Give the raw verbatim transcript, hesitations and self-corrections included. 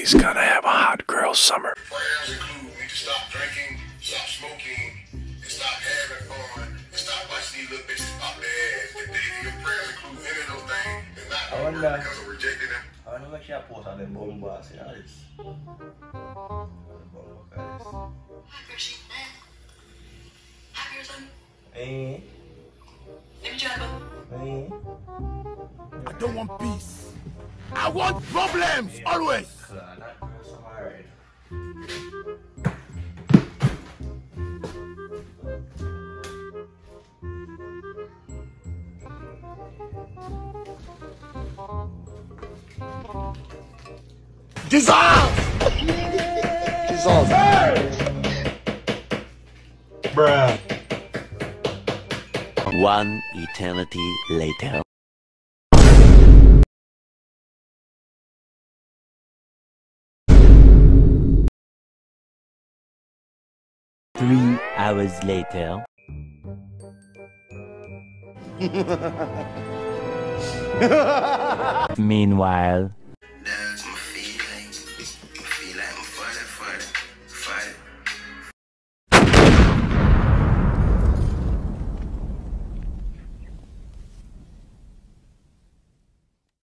He's gonna have a hot girl summer. Prayers include you need to stop drinking, stop smoking, and stop having fun, and stop watching these little bitches pop their ass. If, they, if your prayers include any of those things, it's not going to work because of rejecting them. I want to make sure I post on them bum bars, you know this. Happy or something? Eh? Let me try to Eh? I don't want peace. I want problems, always. Dissolve! Dissolve. Bruh. One eternity later. Three hours later. Meanwhile.